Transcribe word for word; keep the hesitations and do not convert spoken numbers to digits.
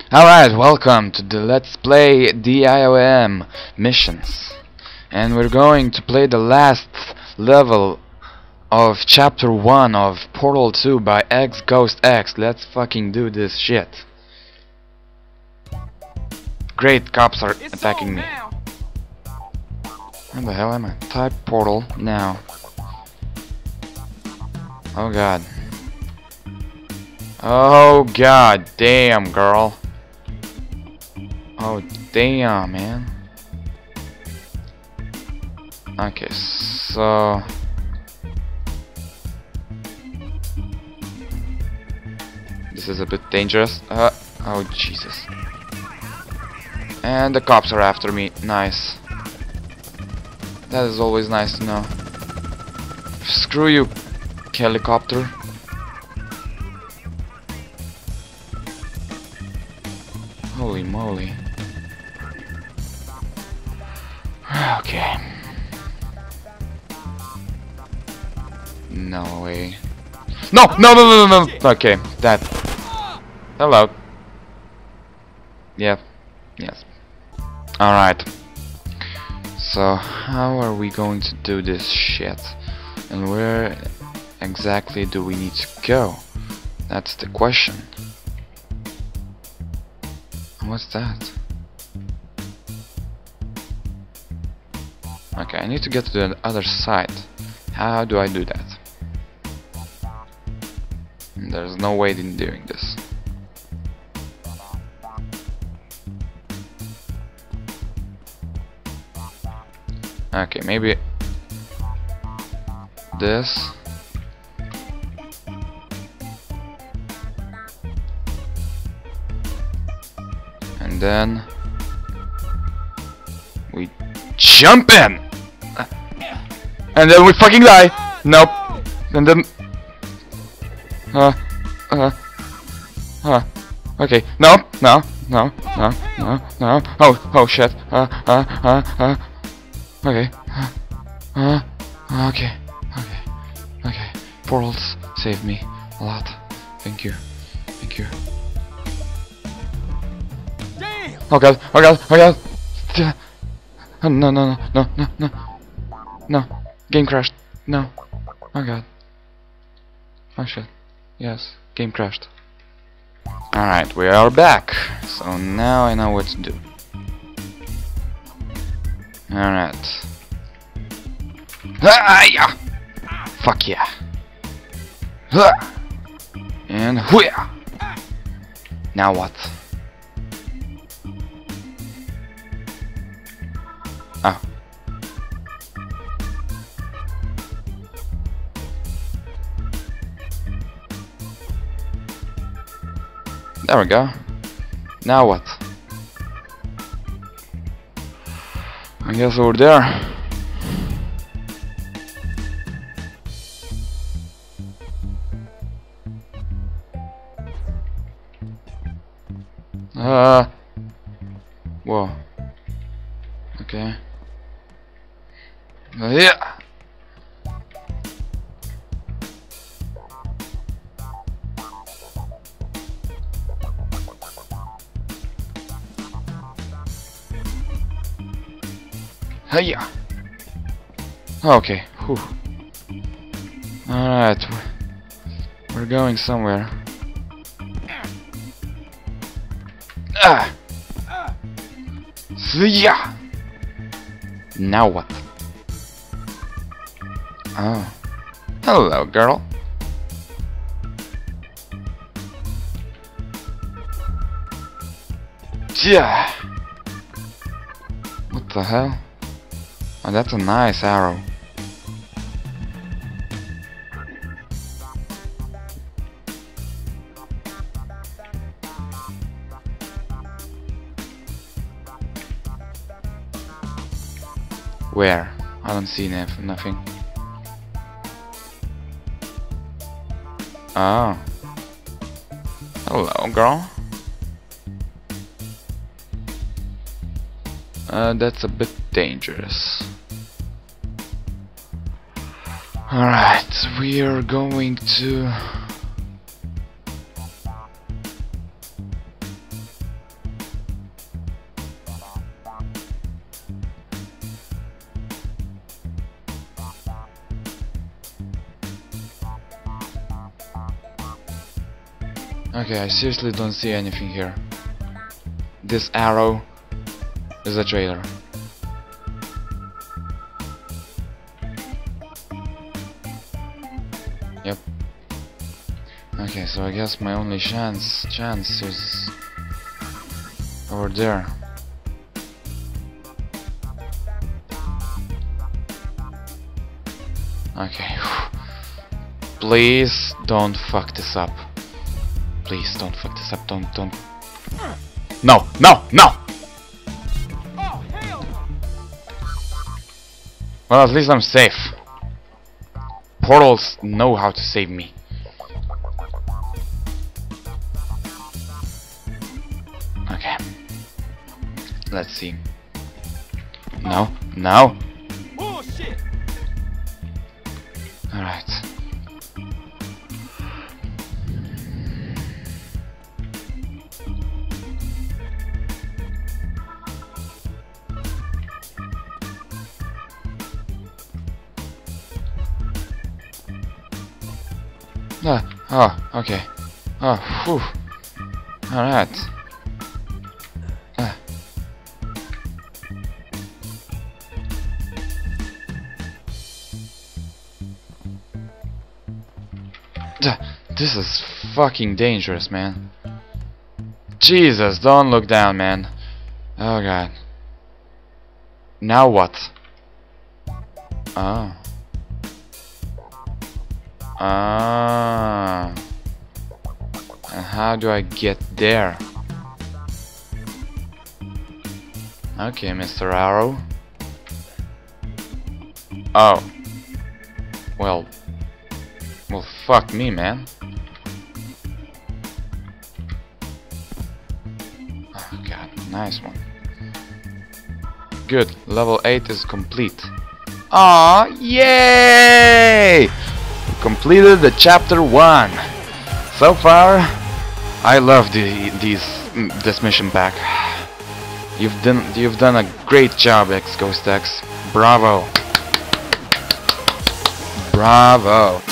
Alright, welcome to the Let's Play D I O M missions. And we're going to play the last level of Chapter one of Portal two by X Ghost X. Let's fucking do this shit. Great, cops are It's attacking me. now. Where the hell am I? Type Portal now. Oh god. Oh god damn, girl. Oh damn, man. Okay, so this is a bit dangerous. Uh, oh Jesus. And the cops are after me. Nice. That is always nice to know. Screw you, helicopter. Holy moly. Okay. No way. No, no, no, no, no, no. Okay, that. Hello. Yeah. Yes. Alright. So, how are we going to do this shit? And where exactly do we need to go? That's the question. What's that? Okay, I need to get to the other side. How do I do that? There's no way in doing this. Okay, maybe this. And then we jump in, and then we fucking die. Nope. And then uh uh uh okay, no, no, no, no, no, no. Oh, oh shit. Uh uh uh uh okay. Uh, uh okay, okay, okay. Portals save me a lot. Thank you, thank you. Oh god, oh god, oh god! Oh, no, no, no, no, no, no. No. Game crashed. No. Oh god. Oh shit. Yes, game crashed. Alright, we are back. So now I know what to do. Alright. Ah, yeah! Fuck yeah. Ah. And hooyah! Now what? Oh. There we go. Now what? I guess over there. Uh. Whoa. Okay. Uh, yeah. Hiya. Okay. Whew. All right. We're going somewhere. Ah. See ya. Now what? Oh. Hello, girl. Yeah. What the hell? Oh, that's a nice arrow. Where? I don't see nothing. Oh. Hello, girl. Uh, that's a bit dangerous. Alright, we are going to Okay, I seriously don't see anything here. This arrow is a traitor. Yep. Okay, so I guess my only chance chance is over there. Okay. Please don't fuck this up. Please don't fuck this up. Don't don't. No, no, no. Oh, hell no. Well, at least I'm safe. Portals know how to save me. Okay. Let's see. No, no. Bullshit. Alright. Ah, oh, okay. Oh, whew. Alright. Ah. This is fucking dangerous, man. Jesus, don't look down, man. Oh god. Now what? Oh. Ah. And how do I get there? Okay, Mister Arrow. Oh. Well. Well, fuck me, man. Oh god, nice one. Good, level eight is complete. Aw, yay! Completed the chapter one. So far, I love the these this mission pack. You've done you've done a great job, X Ghost X. Bravo. Bravo.